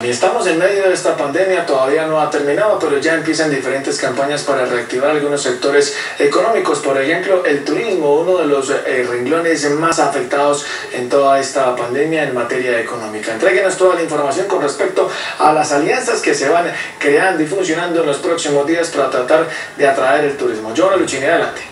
Y estamos en medio de esta pandemia, todavía no ha terminado, pero ya empiezan diferentes campañas para reactivar algunos sectores económicos. Por ejemplo, el turismo, uno de los renglones más afectados en toda esta pandemia en materia económica. Entréguenos toda la información con respecto a las alianzas que se van creando y funcionando en los próximos días para tratar de atraer el turismo. Joana Luchini, adelante.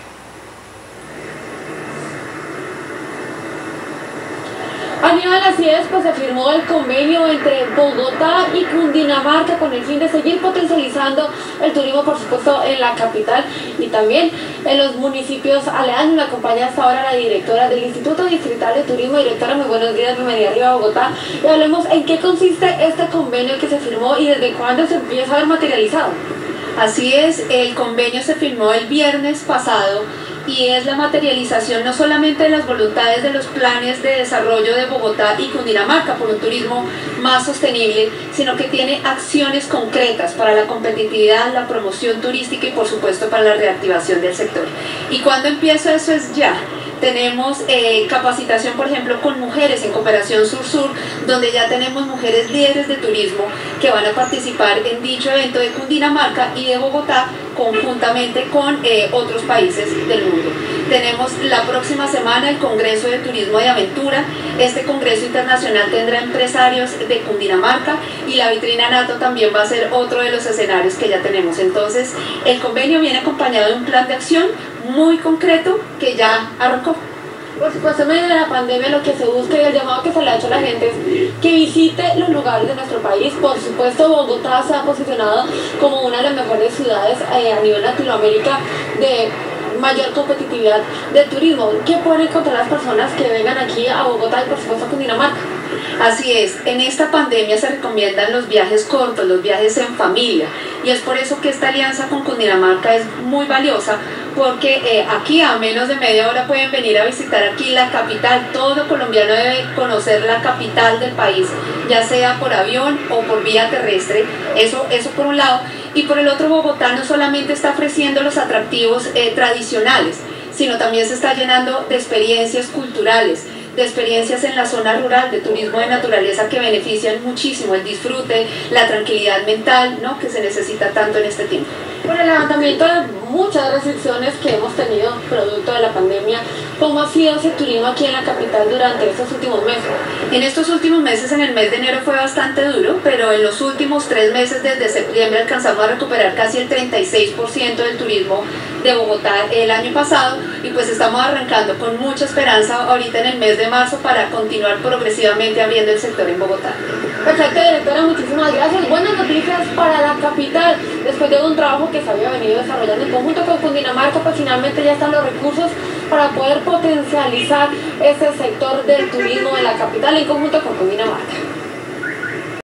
Aníbal, así es, pues se firmó el convenio entre Bogotá y Cundinamarca con el fin de seguir potencializando el turismo, por supuesto, en la capital y también en los municipios aledaños. Me acompaña hasta ahora la directora del Instituto Distrital de Turismo. Directora, muy buenos días, bienvenida arriba a Bogotá. Y hablemos en qué consiste este convenio que se firmó y desde cuándo se empieza a ver materializado. Así es, el convenio se firmó el viernes pasado y es la materialización no solamente de las voluntades de los planes de desarrollo de Bogotá y Cundinamarca por un turismo más sostenible, sino que tiene acciones concretas para la competitividad, la promoción turística y por supuesto para la reactivación del sector. ¿Y cuándo empieza eso? Es ya. Tenemos capacitación, por ejemplo, con mujeres en Cooperación Sur-Sur, donde ya tenemos mujeres líderes de turismo que van a participar en dicho evento de Cundinamarca y de Bogotá conjuntamente con otros países del mundo. Tenemos la próxima semana el Congreso de Turismo de Aventura. Este Congreso Internacional tendrá empresarios de Cundinamarca y la vitrina NATO también va a ser otro de los escenarios que ya tenemos. Entonces, el convenio viene acompañado de un plan de acción muy concreto que ya arrancó. Por supuesto, en medio de la pandemia lo que se busca y el llamado que se le ha hecho a la gente es que visite los lugares de nuestro país. Por supuesto, Bogotá se ha posicionado como una de las mejores ciudades a nivel Latinoamérica de mayor competitividad del turismo. ¿Qué pueden encontrar las personas que vengan aquí a Bogotá y por supuesto a Cundinamarca? Así es, en esta pandemia se recomiendan los viajes cortos, los viajes en familia, y es por eso que esta alianza con Cundinamarca es muy valiosa, porque aquí a menos de media hora pueden venir a visitar aquí la capital. Todo colombiano debe conocer la capital del país, ya sea por avión o por vía terrestre, eso por un lado, y por el otro Bogotá no solamente está ofreciendo los atractivos tradicionales, sino también se está llenando de experiencias culturales, de experiencias en la zona rural, de turismo de naturaleza que benefician muchísimo el disfrute, la tranquilidad mental, ¿no?, que se necesita tanto en este tiempo. Por el levantamiento de muchas restricciones que hemos tenido producto de la pandemia, ¿cómo ha sido ese turismo aquí en la capital durante estos últimos meses? En estos últimos meses, en el mes de enero fue bastante duro, pero en los últimos 3 meses, desde septiembre, alcanzamos a recuperar casi el 36% del turismo de Bogotá el año pasado, y pues estamos arrancando con mucha esperanza ahorita en el mes de marzo para continuar progresivamente abriendo el sector en Bogotá. Perfecto, directora, muchísimas gracias. Buenas noticias para la capital. Después de un trabajo que se había venido desarrollando en conjunto con Cundinamarca, pues finalmente ya están los recursos para poder potencializar este sector del turismo de la capital en conjunto con Cundinamarca.